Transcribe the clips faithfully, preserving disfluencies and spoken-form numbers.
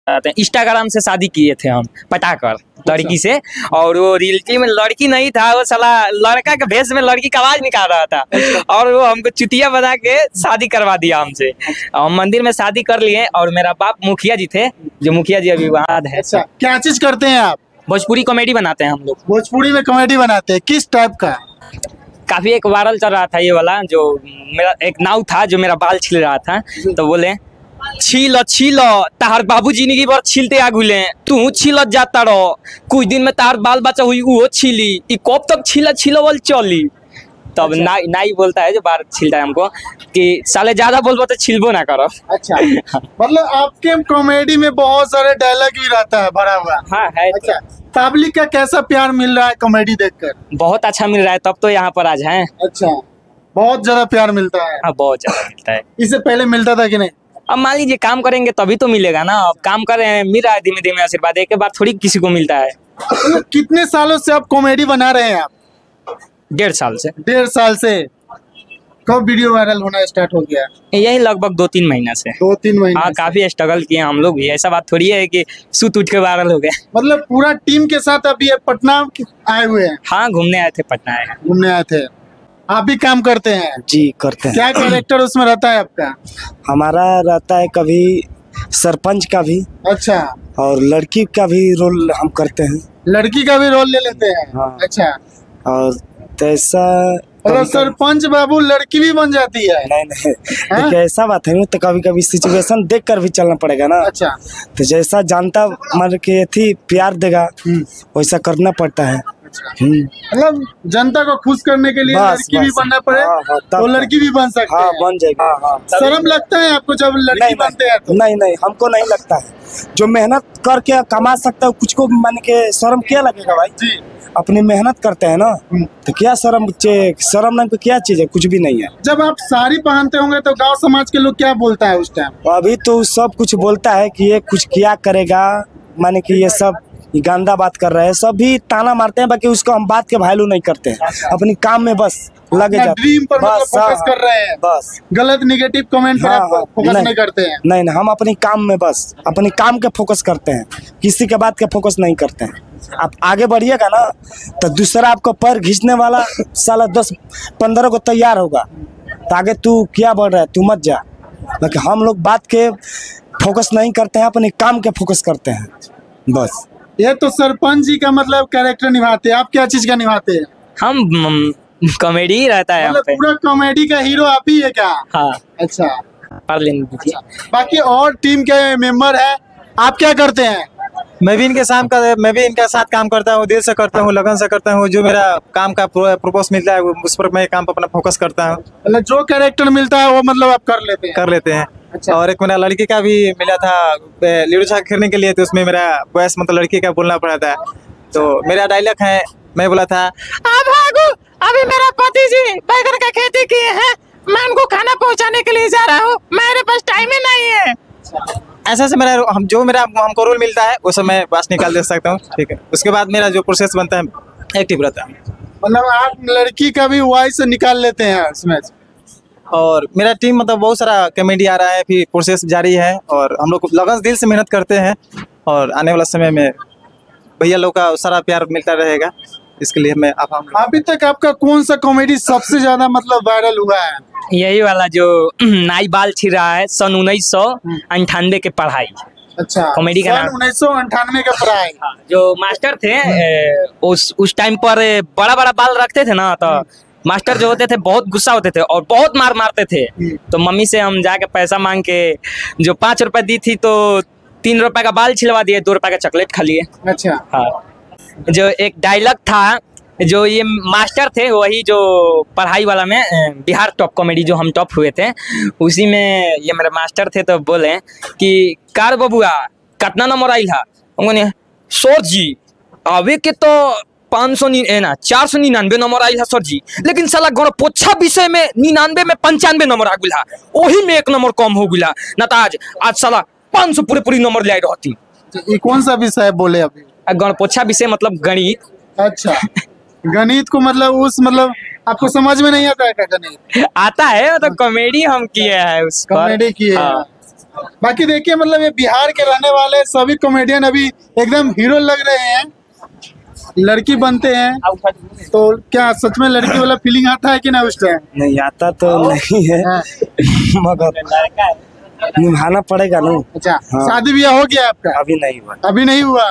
जाते हैं। इंस्टाग्राम से शादी किए थे हम पटाकर लड़की से, और वो रियलिटी में लड़की नहीं था, वो साला लड़का के भेष में लड़की का आवाज निकाल रहा था और वो हमको चुतिया बना के शादी करवा दिया हमसे। हम मंदिर में शादी कर लिए और मेरा बाप मुखिया जी थे, जो मुखिया जी अभी वहाँ है। अच्छा, क्या चीज करते हैं आप? भोजपुरी कॉमेडी बनाते हैं हम लोग। भोजपुरी में कॉमेडी बनाते हैं, किस टाइप का? काफी एक वायरल चल रहा था ये वाला, जो मेरा एक नाव था जो मेरा बाल छील रहा था, तो बोले छील छील तार बाबू जिंदगी भर छीलते आ घुले, तू छीलत जाता रहो, कुछ दिन में तार बाल बच्चा हुई वो छीली, ई कब तक छीला छीलवल चली। तब अच्छा। नाई नाई बोलता है जो बार छीलता है हमको कि साले ज्यादा बोलबो तो छीलबो ना करो। अच्छा मतलब आपके कॉमेडी में बहुत सारे डायलॉग भी रहता है भरा हुआ। हाँ है। अच्छा, पब्लिक का कैसा प्यार मिल रहा है कॉमेडी देखकर? बहुत अच्छा मिल रहा है, तब तो यहाँ पर आज है। अच्छा, बहुत ज्यादा प्यार मिलता है। हाँ बहुत ज्यादा मिलता है। इससे पहले मिलता था कि नहीं? अब मान लीजिए काम करेंगे तभी तो मिलेगा ना, अब काम कर रहे हैं मिल रहा है धीमे धीमे आशीर्वाद, एक बार थोड़ी किसी को मिलता है। तो कितने सालों से आप कॉमेडी बना रहे हैं आप? डेढ़ साल से। डेढ़ साल से। कब वीडियो वायरल होना स्टार्ट हो गया? यही लगभग दो तीन महीना से। दो तीन महीना। हाँ काफी स्ट्रगल किए हम लोग भी, ऐसा बात थोड़ी है कि सुत उठ के वायरल हो गए। मतलब पूरा टीम के साथ अभी पटना आए हुए हैं? हाँ घूमने आए थे, पटना आए घूमने आए थे। आप भी काम करते हैं? जी करते हैं। क्या कैरेक्टर उसमें रहता है आपका? हमारा रहता है कभी सरपंच का भी। अच्छा। और लड़की का भी रोल हम करते हैं। लड़की का भी रोल ले लेते हैं? हाँ। अच्छा। और ऐसा और सरपंच बाबू लड़की भी बन जाती है? नहीं नहीं देखिए ऐसा बात है, तो कभी कभी सिचुएशन देख कर भी चलना पड़ेगा ना। अच्छा। तो जैसा जानता मर के थी प्यार देगा वैसा करना पड़ता है। मतलब जनता को खुश करने के लिए लड़की भी बनना पड़े। हाँ, हाँ, तो लड़की भी बन सकते हैं। हाँ, बन जाएगी। हाँ, हाँ, शर्म लगता है आपको जब लड़की नहीं, बनते हैं तो? नहीं नहीं हमको नहीं लगता है, जो मेहनत करके कमा सकता है कुछ को मान के शर्म क्या लगेगा भाई जी? अपनी मेहनत करते हैं ना, तो क्या शर्म शर्म नाम की क्या चीज है? कुछ भी नहीं है। जब आप साड़ी पहनते होंगे तो गांव समाज के लोग क्या बोलता है उस टाइम? अभी तो सब कुछ बोलता है कि ये कुछ क्या करेगा, माने कि ये सब गंदा बात कर रहे हैं, सभी ताना मारते हैं, बाकी उसको हम बात के वैल्यू नहीं करते हैं, अपनी काम में बस लगे जाते हैं। ड्रीम पर मतलब फोकस कर रहे हैं बस, गलत निगेटिव कमेंट पर हाँ, आप फोकस नहीं, नहीं करते हैं? नहीं नहीं हम अपनी काम में बस अपनी काम के फोकस करते हैं, किसी के बात के फोकस नहीं करते हैं। आप आगे बढ़िएगा ना तो दूसरा आपको पैर घिंचने वाला साला दस पंद्रह को तैयार होगा, तो आगे तू क्या बढ़ रहा है तू मत जा। लेकिन हम लोग बात के फोकस नहीं करते हैं, अपने काम के फोकस करते हैं बस। ये तो सरपंच जी का मतलब कैरेक्टर निभाते हैं, आप क्या चीज का निभाते हैं? हम कॉमेडी ही रहता है मतलब पूरा कॉमेडी का हीरो आप ही है क्या? हाँ। अच्छा, पढ़ लेने दीजिए। बाकी और टीम के मेंबर है, आप क्या करते हैं? मैं भी इनके साथ का मैं भी इनके साथ काम करता हूँ, दिल से करता हूँ, लगन से करता हूँ। जो मेरा काम का प्रोपोज मिलता है उस पर मैं काम पर अपना फोकस करता हूँ। मतलब जो कैरेक्टर मिलता है वो मतलब आप कर लेते हैं? कर लेते हैं। अच्छा। और एक मेरा लड़की का भी मिला था लूडो छक्का खेलने के लिए, तो उसमें मेरा वॉइस मतलब लड़की का बोलना पड़ा था। तो मेरा डायलॉग है, मैं बोला था अब भागो, अभी मेरा पति जी बैगन का खेती किए हैं, मैं उनको खाना पहुंचाने के लिए जा रहा हूँ, मेरे पास टाइम ही नहीं है। ऐसा से मेरा हम जो मेरा हमको रोल मिलता है वो सब मैं बस निकाल दे सकता हूँ, ठीक है। उसके बाद मेरा जो प्रोसेस बनता है एक्टिव रहता है। मतलब आप लड़की का भी वॉइस निकाल लेते हैं उसमें? और मेरा टीम मतलब बहुत सारा कॉमेडी आ रहा है, फिर प्रोसेस जारी है, और हम लोग लगन दिल से मेहनत करते हैं, और आने वाला समय में भैया लोग का सारा प्यार मिलता रहेगा, इसके लिए मैं आप अभी तक आपका कौन सा कॉमेडी सबसे ज्यादा मतलब वायरल हुआ है? यही वाला जो नाई बाल छिल रहा है, सन उन्नीस सौ अंठानवे के पढ़ाई। अच्छा, कॉमेडी का नाम उन्नीस सौ अंठानवे का पढ़ाई। जो मास्टर थे उस उस टाइम पर बड़ा बड़ा बाल रखते थे ना, तो मास्टर जो होते थे बहुत गुस्सा होते थे और बहुत मार मारते थे। तो मम्मी से हम जाके पैसा मांग के जो पाँच रुपए दी थी तो तीन रुपए का बाल छिलवा दिए, दो रुपए का चॉकलेट खा लिए। अच्छा। हाँ, जो एक डायलॉग था, जो ये मास्टर थे वही जो पढ़ाई वाला में बिहार टॉप कॉमेडी जो हम टॉप हुए थे, उसी में ये मेरे मास्टर थे, तो बोले कि कार बबुआ कितना नंबर आई है? उन्होंने सर जी अभी के तो पाँच सौ ना चार सौ निन्यानवे नंबर आई है सर जी, लेकिन साला गणपोच्छा विषय में निन्यानवे में पंचानवे नंबर आ गुला, वही में एक नंबर कम हो गुला, न तो आज आज साला पाँच सौ पूरे पूरी नंबर ले आई रहती। ये कौन सा विषय बोले अभी? गणपोच्छा विषय मतलब गणित। अच्छा, गणित को मतलब उस मतलब आपको समझ में नहीं आता है क्या गणित? आता है, तो कॉमेडी हम किए हैं उस पर। कॉमेडी किए। हाँ। बाकी देखिए मतलब ये बिहार के रहने वाले सभी कॉमेडियन अभी एकदम हीरो लग रहे हैं, लड़की बनते हैं तो क्या सच में लड़की वाला फीलिंग आता है कि ना उस टाइम? नहीं आता तो नहीं है, मगर निभाना पड़ेगा ना। अच्छा हाँ। शादी ब्याह हो गया आपका? अभी नहीं हुआ। अभी नहीं हुआ,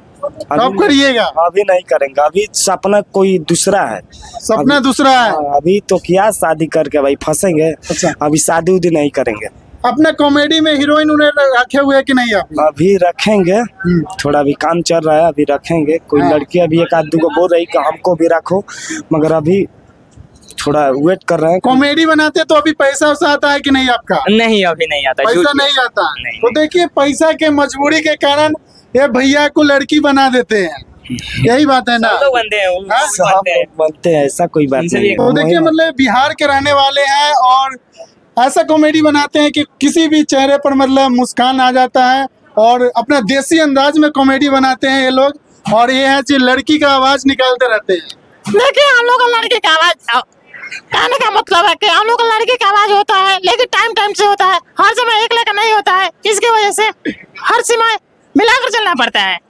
कब करिएगा? अभी नहीं करेंगे, अभी सपना कोई दूसरा है। सपना अभी, दूसरा है? हाँ, अभी तो क्या शादी करके भाई फंसेंगे। अच्छा अभी शादी उदी नहीं करेंगे। अपना कॉमेडी में हीरोइन उन्हें रखे हुए है कि नहीं आप? अभी रखेंगे, थोड़ा भी काम चल रहा है, अभी रखेंगे। कोई हाँ। लड़की अभी एक आध दो को बोल रही कि हमको भी रखो, मगर अभी थोड़ा वेट कर रहे हैं। कॉमेडी बनाते तो अभी पैसा वैसा आता है कि नहीं आपका? नहीं अभी नहीं आता, पैसा नहीं आता। नहीं। तो देखिए पैसा के मजबूरी के कारण ये भैया को लड़की बना देते हैं, यही बात है ना? सब लोग बनते हैं, वो हाँ? सब बनते हैं। बनते हैं, ऐसा कोई बात उनसे नहीं भी- तो देखिए है। मतलब बिहार के रहने वाले हैं और ऐसा कॉमेडी बनाते हैं कि किसी भी चेहरे पर मतलब मुस्कान आ जाता है और अपना देसी अंदाज में कॉमेडी बनाते हैं ये लोग। और ये है कि लड़की का आवाज निकालते रहते हैं। देखिए हम लोग का लड़के का आवाज कहने का मतलब है कि हम लोग का लड़के का आवाज होता है, लेकिन टाइम टाइम से होता है, हर समय एक लेकर नहीं होता है। इसकी वजह से हर समय मिलाकर चलना पड़ता है।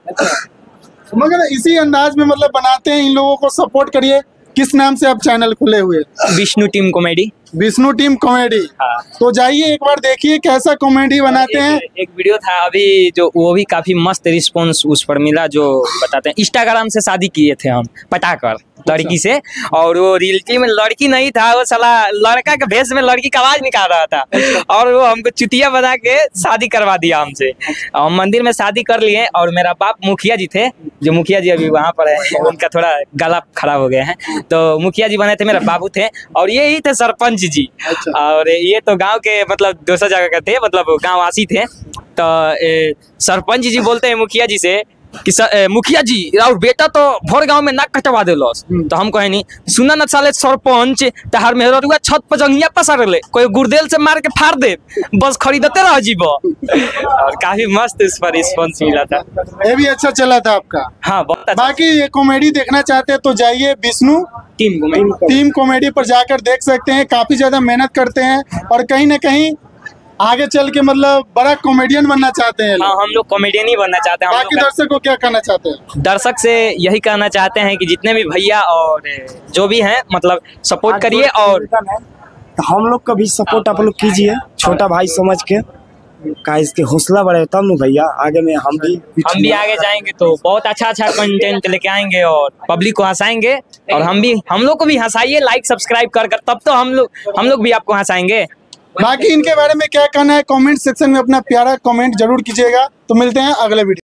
मगर इसी अंदाज में मतलब बनाते हैं, इन लोगों को सपोर्ट करिए। किस नाम से आप चैनल खुले हुए? Vishnu team comedy. Vishnu team comedy. हाँ। तो जाइए एक बार देखिए कैसा कॉमेडी बनाते हैं। एक, एक वीडियो था अभी जो वो भी काफी मस्त रिस्पॉन्स उस पर मिला, जो बताते हैं इंस्टाग्राम से शादी किए थे हम पटाकर लड़की से, और वो रियलिटी में लड़की नहीं था, वो साला लड़का के भेष में लड़की का आवाज निकाल रहा था और वो हमको चुतिया बना के शादी करवा दिया हमसे। हम मंदिर में शादी कर लिए और मेरा बाप मुखिया जी थे, जो मुखिया जी अभी वहाँ पर है, उनका थोड़ा गला खराब हो गया है, तो मुखिया जी बने थे, मेरा बाबू थे और ये ही थे सरपंच जी। और ये तो गांव के मतलब दूसरा जगह के थे, मतलब गांववासी थे। तो ए, सरपंच जी बोलते हैं मुखिया जी से कि सर, ए, मुखिया जी और बेटा तो भोर गांव में नाक कटवा देलो। तो हम कहे नहीं, सुना न साले सरपंच तहार मेहरुआ छत पर जंगिया पसार ले, कोई गुर्देल से मार के फाड़ दे, बस खरीदते रह जीवो। और काफी मस्त इस पर रिस्पॉन्स मिला था। ये भी अच्छा चला था आपका। हाँ बहुत अच्छा। बाकी ये कॉमेडी देखना चाहते हैं तो जाइए Vishnu team comedy team comedy पर जाकर देख सकते हैं। काफी ज्यादा मेहनत करते हैं और कहीं ना कहीं आगे चल के मतलब बड़ा कॉमेडियन बनना चाहते हैं। हाँ हम लोग कॉमेडियन ही बनना चाहते हैं। हम बाकी लोग दर्शक को क्या कहना चाहते हैं? दर्शक से यही कहना चाहते हैं कि जितने भी भैया और जो भी हैं मतलब सपोर्ट करिए और तो हम लोग का भी सपोर्ट आप लोग कीजिए, छोटा भाई समझ के। का इसके हौसला बढ़े तब न भैया आगे में हम भी हम भी आगे जाएंगे तो बहुत अच्छा अच्छा कंटेंट लेके आएंगे और पब्लिक को हंसाएंगे। और हम भी हम लोग को भी हंसाइए, लाइक सब्सक्राइब कर कर, तब तो हम लोग हम लोग भी आपको हंसाएंगे। बाकी इनके बारे में क्या कहना है कमेंट सेक्शन में अपना प्यारा कमेंट जरूर कीजिएगा। तो मिलते हैं अगले वीडियो।